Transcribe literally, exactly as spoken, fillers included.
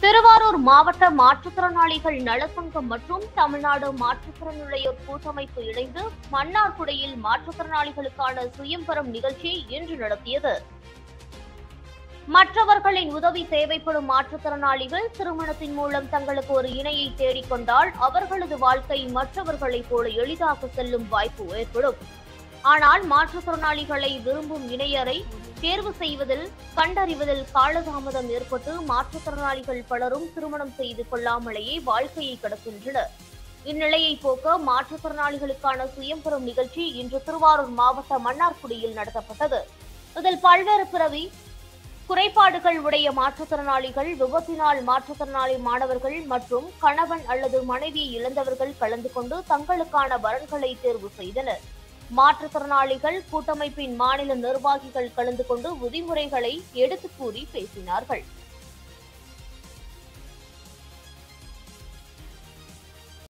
திருவாரூர் மாவட்ட மாற்றுத்திறனாளிகள் நலசங்கம் மற்றும் தமிழ்நாடு மாற்றுத்திறனுடையோர் கூட்டமைப்பு இணைந்து மன்னார்குடியில் மாற்றுத்திறனாளிகளுக்கான சுயம்பரம் நிகழ்ச்சியை இன்று நடத்தியது. மற்றவர்களின் உதவி தேவைப்படும் மாற்றுத்திறனாளிகள் திருமணத்தின் மூலம் தங்களுக்கு ஒரு இணையை தேடிக்கொண்டால் அவர்களது வாழ்க்கை மற்றவர்களைப் போல எளிதாக செல்லும் வாய்ப்பு ஏற்படும். ஆனால் மாற்றுத்திறனாளிகளை விரும்பும் இணையரை தேர்வு செய்வதில் கண்டறிவதில் காலதாமதம் ஏற்பட்டு மாற்றுத்திறனாளிகள் பலரும் திருமணம் செய்து கொள்ளாமலேயே வாழ்க்கையை கடக்கின்றனர். இந்நிலையை போக்க மாற்றுத்திறனாளிகளுக்கான சுயம்பரம் நிகழ்ச்சி இன்று திருவாரூர் மாவட்ட மன்னார்குடியில் நடத்தப்பட்டது. இதில் பல்வேறு பிறவி குறைபாடுகள் உடைய மாற்றுத்திறனாளிகள், விபத்தினால் மாற்றுத்திறனாளி மாணவர்கள் மற்றும் கணவன் அல்லது மனைவியை இழந்தவர்கள் கலந்து கொண்டு தங்களுக்கான வரன்களை தேர்வு செய்தனர். மாற்றுத்திறனாளிகள் கூட்டமைப்பின் மாநில நிர்வாகிகள் கலந்து கொண்டு விதிமுறைகளை எடுத்துக் கூறி பேசினார்கள்.